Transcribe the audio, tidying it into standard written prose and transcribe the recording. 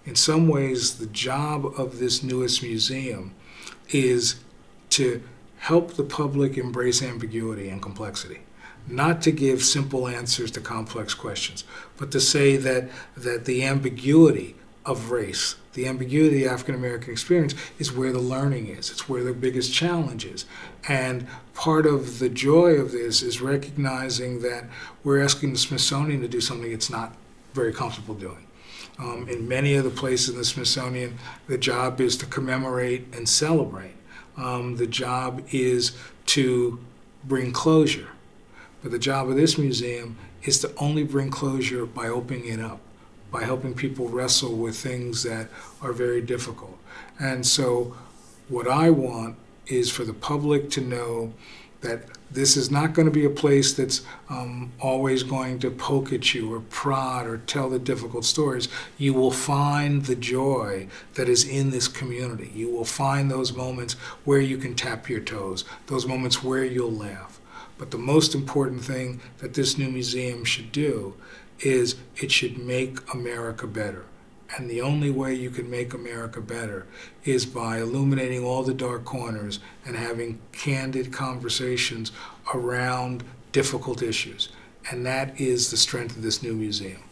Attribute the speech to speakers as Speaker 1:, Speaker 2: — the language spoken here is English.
Speaker 1: In some ways, the job of this newest museum is to help the public embrace ambiguity and complexity. Not to give simple answers to complex questions, but to say that the ambiguity of race, the ambiguity of the African American experience is where the learning is. It's where the biggest challenge is. And part of the joy of this is recognizing that we're asking the Smithsonian to do something it's not very comfortable doing. In many of the places in the Smithsonian, the job is to commemorate and celebrate. The job is to bring closure. But the job of this museum is to only bring closure by opening it up, by helping people wrestle with things that are very difficult. And so what I want is for the public to know that this is not going to be a place that's always going to poke at you or prod or tell the difficult stories. You will find the joy that is in this community. You will find those moments where you can tap your toes, those moments where you'll laugh. But the most important thing that this new museum should do is it should make America better. And the only way you can make America better is by illuminating all the dark corners and having candid conversations around difficult issues. And that is the strength of this new museum.